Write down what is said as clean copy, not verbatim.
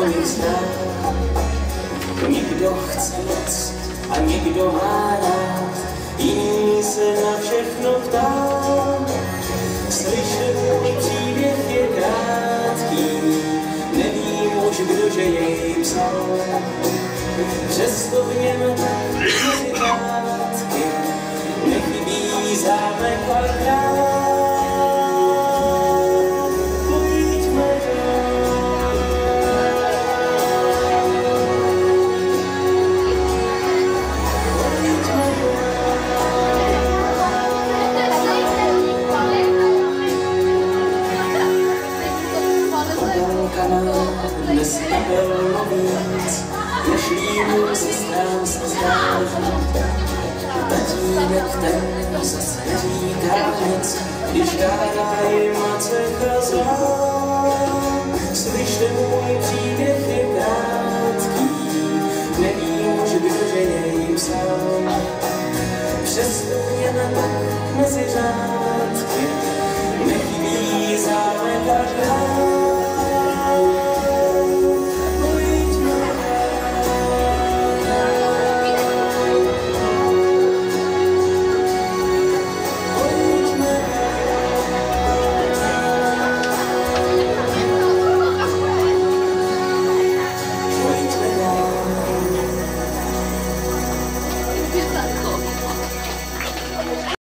nich zná. Někdo chce moc a někdo má rád, jiný se na všechno ptá. Slyšet můj příběh je krátký, nevím už, kdože jej psal. Přesto v něm tak mezi řádky nechybí zámek a král. Dneska bylo víc, než líbů sestrám se zdá. Tatínek ten zas neříká nic, když dává jim macecha zlá. Slyšte, můj příběh je krátký, nevím už, kdože jej psal. Přesto jen tak mezi řádky nechybí zámek a